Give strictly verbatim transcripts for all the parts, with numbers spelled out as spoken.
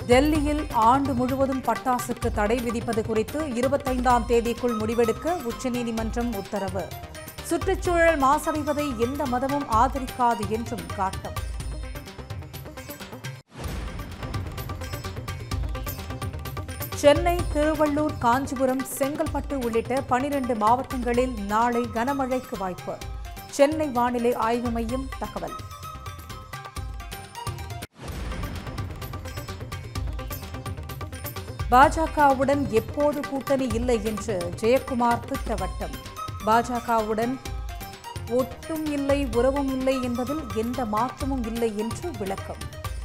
டெல்லியில் ஆண்டு முழுவதும் பட்டாசுக்கு தடை விதிப்பது குறித்து இருபத்தைந்தாம் தேதிக்குள் முடிவெடுக்க உச்சநீதிமன்றம் உத்தரவு. சுற்றுச்சூழல் மாசடைவதை எந்த மதமும் ஆதரிக்காது என்றும் காட்டம். சென்னை, திருவள்ளூர், காஞ்சிபுரம், செங்கல்பட்டு உள்ளிட்ட பனிரண்டு மாவட்டங்களில் நாளை கனமழைக்கு வாய்ப்பு. சென்னை வானிலை ஆய்வு மையம் தகவல். பாஜகவுடன் எப்போது கூட்டணி இல்லை என்று ஜெயக்குமார் திட்டவட்டம். பாஜகவுடன் ஒட்டும் இல்லை, உறவும் இல்லை என்பதில் எந்த மாற்றமும் இல்லை என்று விளக்கம்.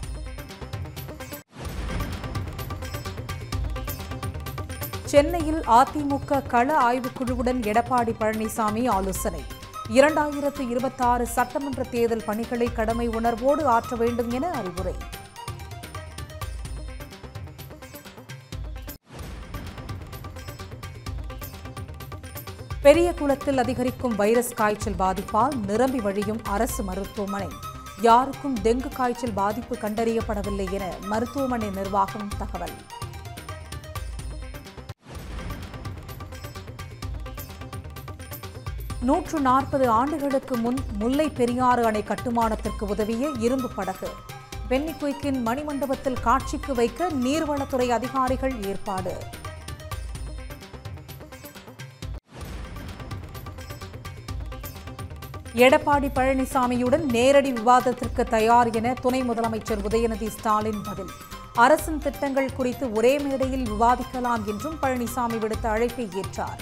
சென்னையில் அதிமுக கள ஆய்வுக்குழுவுடன் எடப்பாடி பழனிசாமி ஆலோசனை. இரண்டாயிரத்து இருபத்தாறு சட்டமன்ற தேர்தல் பணிகளை கடமை உணர்வோடு ஆற்ற வேண்டும் என அறிவுரை. பெரியகுளத்தில் அதிகரிக்கும் வைரஸ் காய்ச்சல் பாதிப்பால் நிரம்பி வழியும் அரசு மருத்துவமனை. யாருக்கும் டெங்கு காய்ச்சல் பாதிப்பு கண்டறியப்படவில்லை என மருத்துவமனை நிர்வாகம் தகவல். நூற்று நாற்பது ஆண்டுகளுக்கு முன் முல்லை பெரியாறு அணை கட்டுமானத்திற்கு உதவிய இரும்பு படகு பென்னிகுயிக்கின் மணிமண்டபத்தில் காட்சிக்கு வைக்க நீர்வளத்துறை அதிகாரிகள் ஏற்பாடு. எடப்பாடி பழனிசாமியுடன் நேரடி விவாதத்திற்கு தயார் என துணை முதலமைச்சர் உதயநிதி ஸ்டாலின் பதில். அரசின் திட்டங்கள் குறித்து ஒரே மேடையில் விவாதிக்கலாம் என்றும் பழனிசாமி விடுத்த அழைப்பை ஏற்றார்.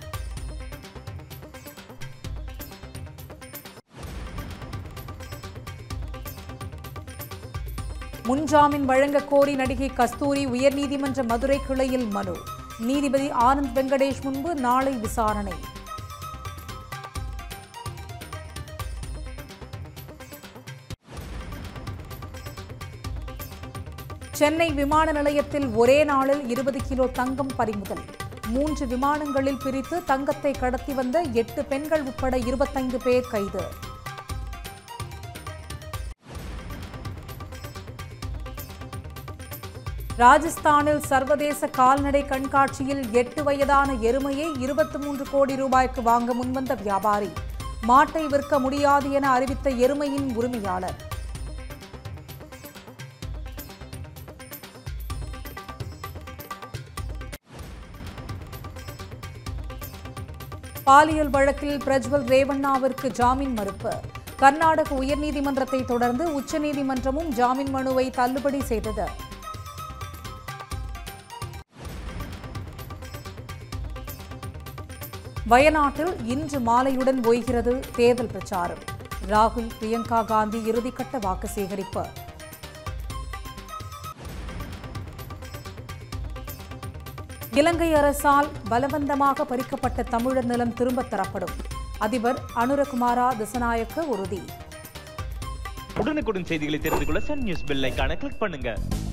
முன்ஜாமீன் வழங்க கோரி நடிகை கஸ்தூரி உயர்நீதிமன்ற மதுரை கிளையில் மனு. நீதிபதி ஆனந்த் வெங்கடேஷ் முன்பு நாளை விசாரணை. சென்னை விமான நிலையத்தில் ஒரே நாளில் இருபது கிலோ தங்கம் பறிமுதல். மூன்று விமானங்களில் பிரித்து தங்கத்தை கடத்தி வந்த எட்டு பெண்கள் உட்பட இருபத்தைந்து பேர் கைது. ராஜஸ்தானில் சர்வதேச கால்நடை கண்காட்சியில் எட்டு வயதான எருமையை இருபத்தி மூன்று கோடி ரூபாய்க்கு வாங்க முன்வந்த வியாபாரி. மாட்டை விற்க முடியாது என அறிவித்த எருமையின் உரிமையாளர். பாலியல் வழக்கில் பிரஜ்வல் ரேவண்ணாவிற்கு ஜாமீன் மறுப்பு. கர்நாடக உயர்நீதிமன்றத்தை தொடர்ந்து உச்சநீதிமன்றமும் ஜாமீன் மனுவை தள்ளுபடி செய்தது. வயநாட்டில் இன்று மாலையுடன் ஓய்கிறது தேர்தல் பிரச்சாரம். ராகுல், பிரியங்கா காந்தி இறுதிக்கட்ட வாக்கு சேகரிப்பு. இலங்கை அரசால் பலவந்தமாக பறிக்கப்பட்ட தமிழர் நிலம் திரும்பத் தரப்படும். அதிபர் அனுரகுமாரா திசநாயக்க உறுதி. உடனுக்குடன் செய்திகளை தெரிந்து கொள்ள சன் நியூஸ் பெல் ஐகானை கிளிக் பண்ணுங்க.